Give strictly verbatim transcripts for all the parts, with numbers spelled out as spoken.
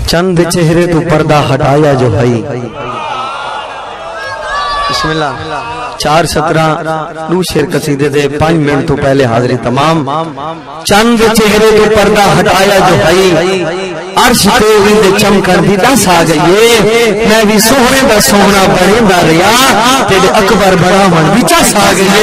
چند چہرے تو پردہ ہٹایا جو بھائی. بسم اللہ. چار سترہ نو شیر قصیدے دے پانچ منٹ تو پہلے حاضری تمام. چند چہرے تو پردہ ہٹایا جو بھائی عرش تے ویندے چمکن دی دس آ گئی. میں بھی سوہنے دا سوہنا بنے دا ریا تیرے اکبر بڑا من وچا سا گئی.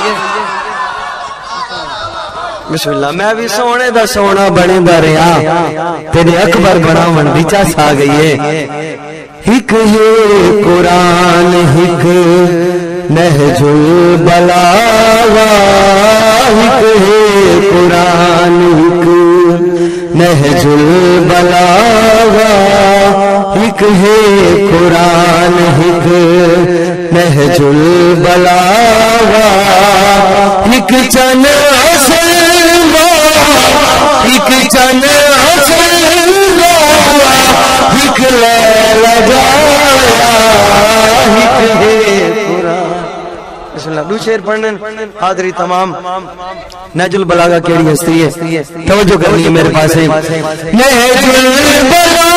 بسم اللہ. میں بھی سونے دا سونا بنے دا ریا تیرے اکبر بڑا من وچا سا گئی. ہک ہے قرآن ہک نہج البلاغہ. ہک ہے قرآن ہک نہج البلاغہ. ہک ہے قرآن ہک نہج البلاغہ. ہک چن سلوا ہک چن سلوا ہک لگایا. ہک ہے قرآن. بسم اللہ. دو شعر پڑھنے حاضری تمام. نہج البلاغہ کیڑی ہستی ہے توجہ کرنی ہے میرے پاس. نہج البلاغہ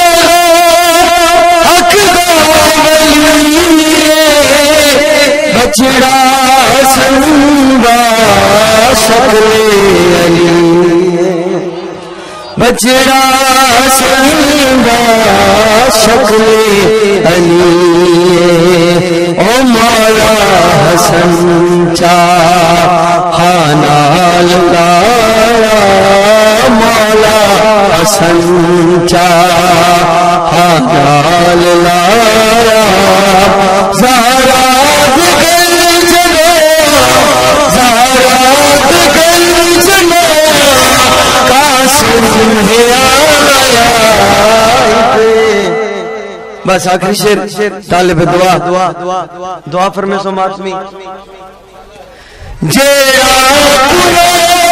حق دا ولی بچڑا سنگا شکل علی. بچڑا سنگا شکل علی. او مولا حسن چاہانا لگایا. مولا حسن چاہانا لگایا. زہرات گل جلو زہرات گل جلو قاسم ہے آیا. بس آخری شیر طالب دعا دعا فرمے سو ماتمی. جیڑا